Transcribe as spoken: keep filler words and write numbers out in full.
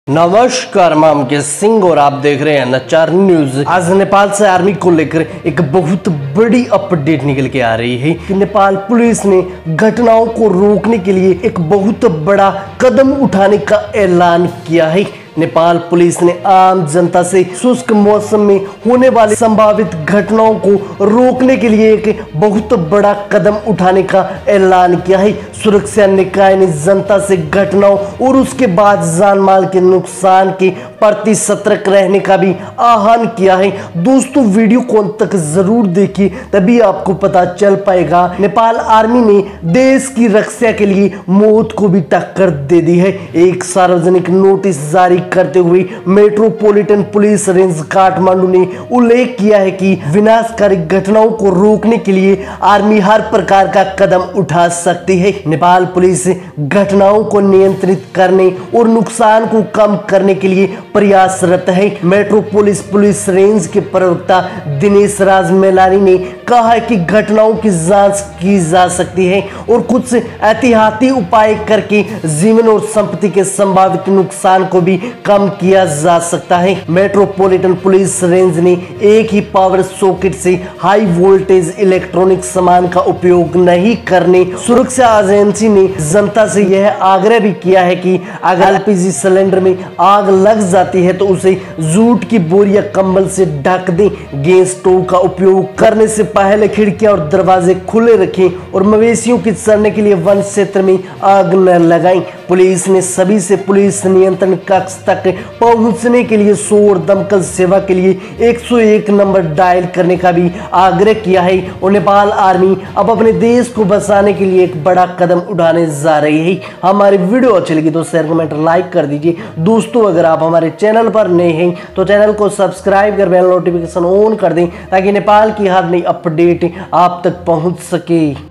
नमस्कार, मैं मुकेश सिंह और आप देख रहे हैं नचार न्यूज। आज नेपाल से आर्मी को लेकर एक बहुत बड़ी अपडेट निकल के आ रही है कि नेपाल पुलिस ने घटनाओं को रोकने के लिए एक बहुत बड़ा कदम उठाने का ऐलान किया है। नेपाल पुलिस ने आम जनता से शुष्क मौसम में होने वाली संभावित घटनाओं को रोकने के लिए एक बहुत बड़ा कदम उठाने का ऐलान किया है। सुरक्षा निकाय ने जनता से घटनाओं और उसके बाद जान माल के नुकसान के प्रति सतर्क रहने का भी आह्वान किया है। दोस्तों, वीडियो को अंत तक जरूर देखिए, तभी आपको पता चल पाएगा। नेपाल आर्मी ने देश की रक्षा के लिए मौत को भी टक्कर दे दी है। एक सार्वजनिक नोटिस जारी करते हुए मेट्रोपॉलिटन पुलिस रेंज काठमांडू ने उल्लेख किया है कि विनाशकारी घटनाओं को रोकने के लिए आर्मी हर प्रकार का कदम उठा सकती है। नेपाल पुलिस घटनाओं को नियंत्रित करने और नुकसान को कम करने के लिए प्रयासरत है। मेट्रोपोलिस पुलिस रेंज के प्रवक्ता दिनेश राज मेलानी ने कहा है कि घटनाओं की जांच की जा सकती है और कुछ एहतियाती उपाय करके जीवन और संपत्ति के संभावित नुकसान को भी कम किया जा सकता है। मेट्रोपॉलिटन पुलिस रेंज ने एक ही पावर सॉकेट से हाई वोल्टेज इलेक्ट्रॉनिक सामान का उपयोग नहीं करने सुरक्षा एजेंसी ने जनता से यह आग्रह भी किया है कि अगर एलपीजी सिलेंडर में आग लग जाती है तो उसे जूट की बोरी या कंबल से ढक दें। गैस स्टोव का उपयोग करने से पहले खिड़कियां और दरवाजे खुले रखें और मवेशियों के चरने के लिए वन क्षेत्र में आग न लगाएं। पुलिस ने सभी से पुलिस नियंत्रण कक्ष तक पहुंचने के लिए सौ और दमकल सेवा के लिए एक सौ एक नंबर डायल करने का भी आग्रह किया है। और नेपाल आर्मी अब अपने देश को बचाने के लिए एक बड़ा कदम उठाने जा रही है। हमारी वीडियो अच्छी लगी तो शेयर कमेंट लाइक कर दीजिए। दोस्तों, अगर आप हमारे चैनल पर नए हैं तो चैनल को सब्सक्राइब कर बेल नोटिफिकेशन ऑन कर दें ताकि नेपाल की हर नई अपडेट आप तक पहुंच सके।